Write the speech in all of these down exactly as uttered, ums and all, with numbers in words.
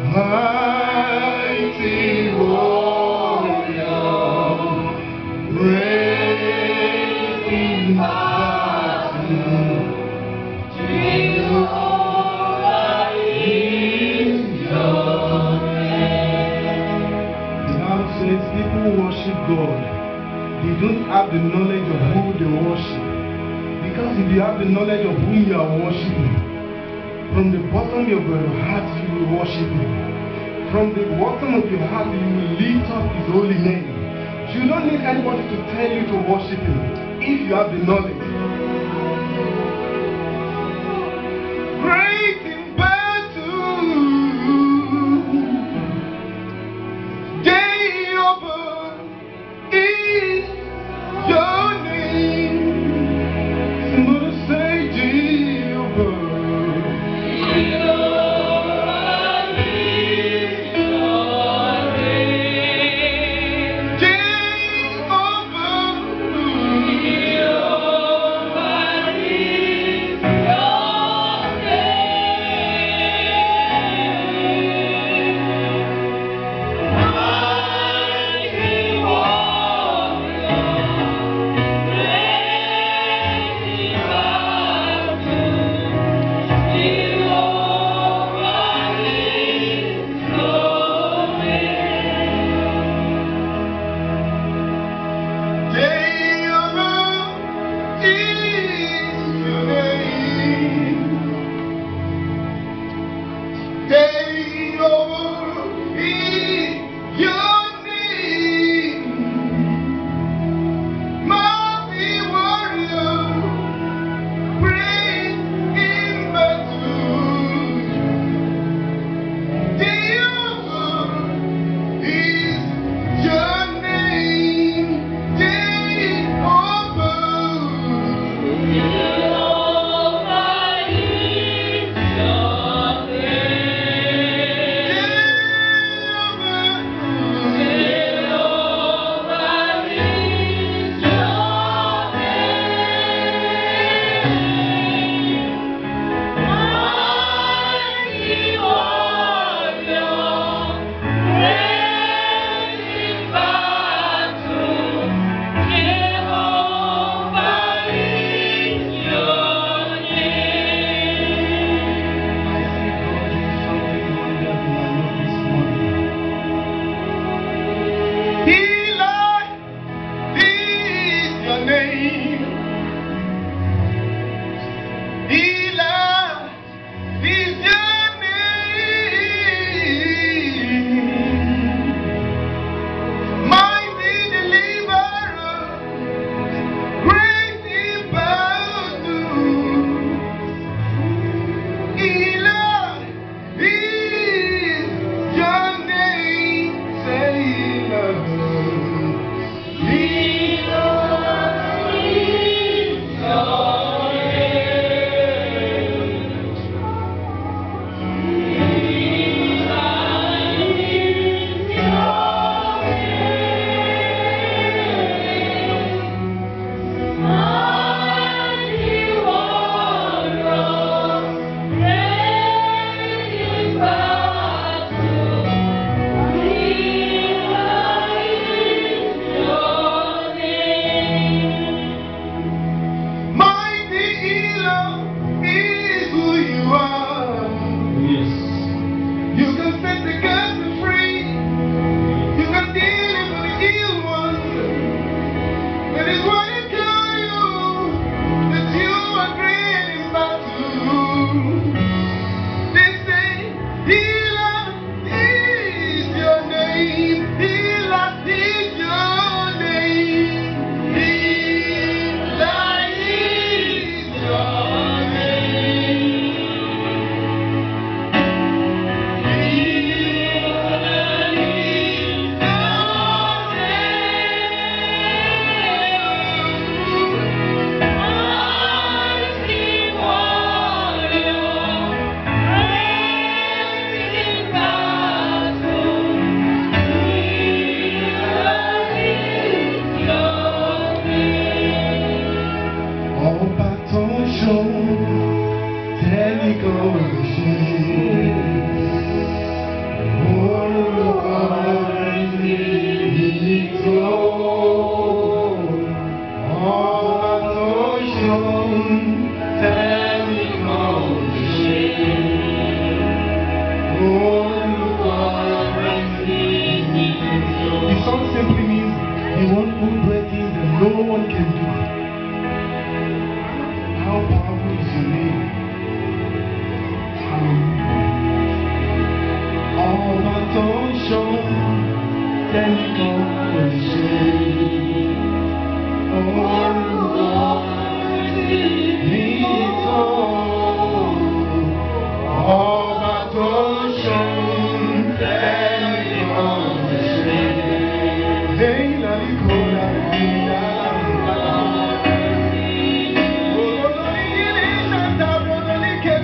Mighty warrior, brave in battle, Jehovah is your name. The Bible says people worship God. They don't have the knowledge of who they worship. Because if you have the knowledge of whom you are worshiping, from the bottom of your heart you will worship Him. From the bottom of your heart you will lift up His holy name. You don't need anybody to tell you to worship Him if you have the knowledge. Great in battle, Jehovah is your name. Somebody say Jehovah.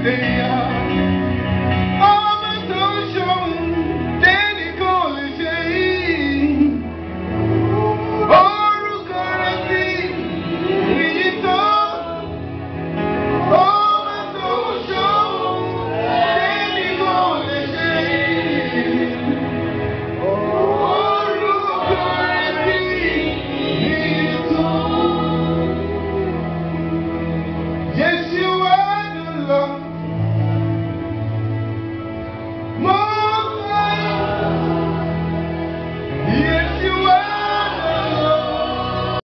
day.